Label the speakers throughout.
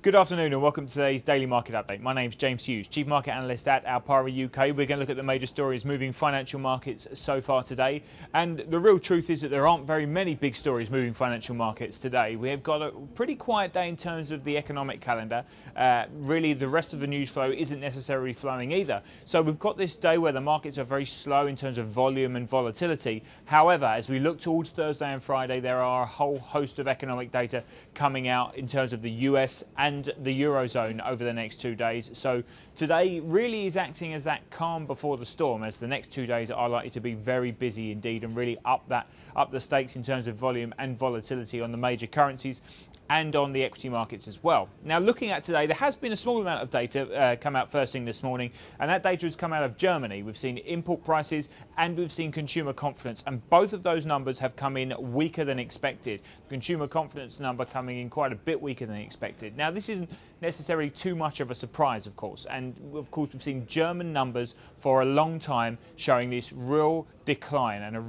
Speaker 1: Good afternoon and welcome to today's Daily Market Update. My name is James Hughes, Chief Market Analyst at Alpara UK. We're going to look at the major stories moving financial markets so far today. And the real truth is that there aren't very many big stories moving financial markets today. We have got a pretty quiet day in terms of the economic calendar. Really, the rest of the news flow isn't necessarily flowing either. So we've got this day where the markets are very slow in terms of volume and volatility. However, as we look towards Thursday and Friday, there are a whole host of economic data coming out in terms of the US and the Eurozone over the next 2 days. So today really is acting as that calm before the storm, as the next 2 days are likely to be very busy indeed and really up the stakes in terms of volume and volatility on the major currencies and on the equity markets as well. Now, looking at today, there has been a small amount of data come out first thing this morning, and that data has come out of Germany. We've seen import prices and we've seen consumer confidence, and both of those numbers have come in weaker than expected. Consumer confidence number coming in quite a bit weaker than expected. Now, this isn't necessarily too much of a surprise, of course, and of course we've seen German numbers for a long time showing this real decline and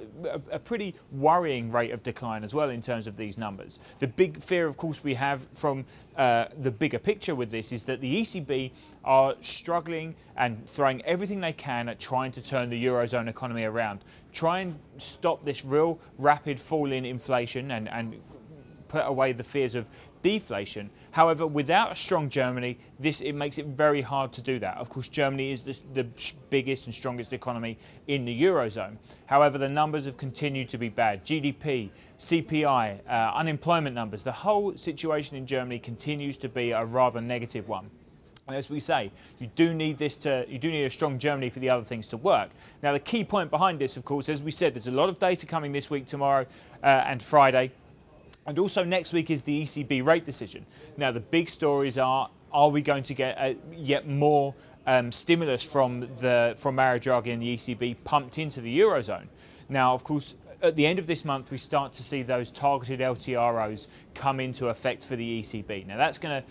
Speaker 1: a pretty worrying rate of decline as well in terms of these numbers. The big fear, of course, we have from the bigger picture with this is that the ECB are struggling and throwing everything they can at trying to turn the Eurozone economy around, try and stop this real rapid fall in inflation and put away the fears of deflation. However, without a strong Germany, it makes it very hard to do that. Of course, Germany is the biggest and strongest economy in the Eurozone. However, the numbers have continued to be bad. GDP, CPI, unemployment numbers, the whole situation in Germany continues to be a rather negative one. And as we say, you do need a strong Germany for the other things to work. Now, the key point behind this, of course, as we said, there's a lot of data coming this week, tomorrow and Friday. And also next week is the ECB rate decision. Now, the big stories are we going to get yet more stimulus from Mario Draghi and the ECB pumped into the Eurozone? Now, of course, at the end of this month, we start to see those targeted LTROs come into effect for the ECB. Now,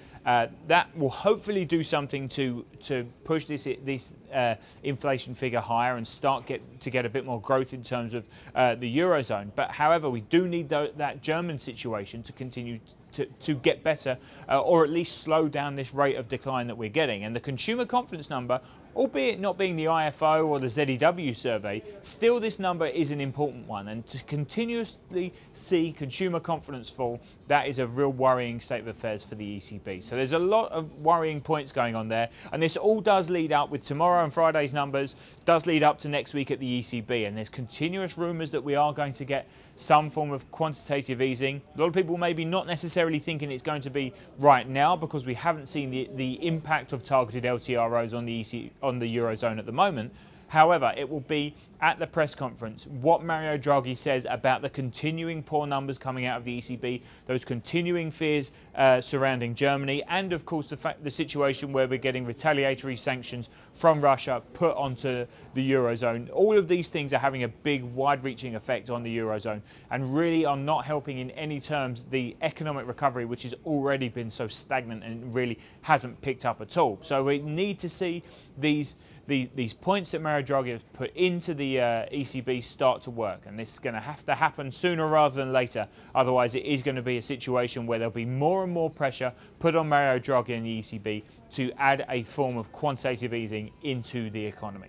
Speaker 1: that will hopefully do something to push this inflation figure higher and start to get a bit more growth in terms of the Eurozone. But however, we do need that German situation to continue to get better or at least slow down this rate of decline that we're getting. And the consumer confidence number, albeit not being the IFO or the ZEW survey, still this number is an important one. And to continuously see consumer confidence fall, that is a real worrying state of affairs for the ECB. So there's a lot of worrying points going on there. And this all does lead up, with tomorrow and Friday's numbers, does lead up to next week at the ECB. And there's continuous rumours that we are going to get some form of quantitative easing. A lot of people maybe not necessarily thinking it's going to be right now because we haven't seen the impact of targeted LTROs on the Eurozone at the moment. However, it will be at the press conference what Mario Draghi says about the continuing poor numbers coming out of the ECB, those continuing fears surrounding Germany, and of course the situation where we're getting retaliatory sanctions from Russia put onto the Eurozone. All of these things are having a big, wide-reaching effect on the Eurozone and really are not helping in any terms the economic recovery, which has already been so stagnant and really hasn't picked up at all. So we need to see these points that Mario Draghi has put into the ECB start to work, and this is going to have to happen sooner rather than later. Otherwise, it is going to be a situation where there'll be more and more pressure put on Mario Draghi and the ECB to add a form of quantitative easing into the economy.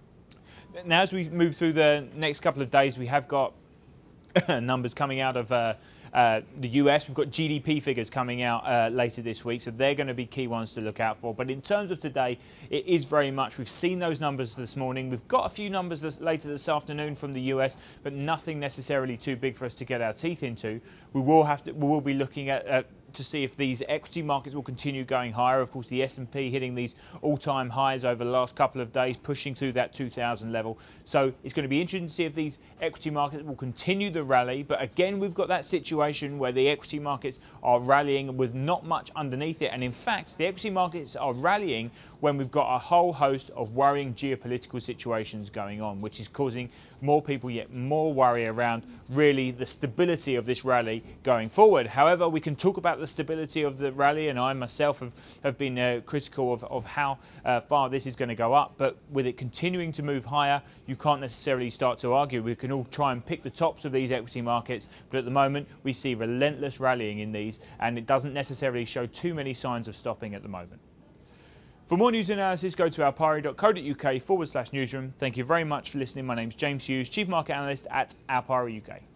Speaker 1: Now, as we move through the next couple of days, we have got numbers coming out of the US. We've got GDP figures coming out later this week, so they're going to be key ones to look out for. But in terms of today, it is very much, we've seen those numbers this morning. We've got a few numbers later this afternoon from the US, but nothing necessarily too big for us to get our teeth into. We will be looking at to see if these equity markets will continue going higher. Of course, the S&P hitting these all-time highs over the last couple of days, pushing through that 2,000 level. So it's going to be interesting to see if these equity markets will continue the rally. But again, we've got that situation where the equity markets are rallying with not much underneath it. And in fact, the equity markets are rallying when we've got a whole host of worrying geopolitical situations going on, which is causing more people yet more worry around really the stability of this rally going forward. However, we can talk about the the stability of the rally, and I myself have been critical of how far this is going to go up. But with it continuing to move higher, you can't necessarily start to argue. We can all try and pick the tops of these equity markets, but at the moment we see relentless rallying in these, and it doesn't necessarily show too many signs of stopping at the moment. For more news and analysis, go to ourpari.co.uk/newsroom. Thank you very much for listening. My name's James Hughes, Chief Market Analyst at Our Pari UK.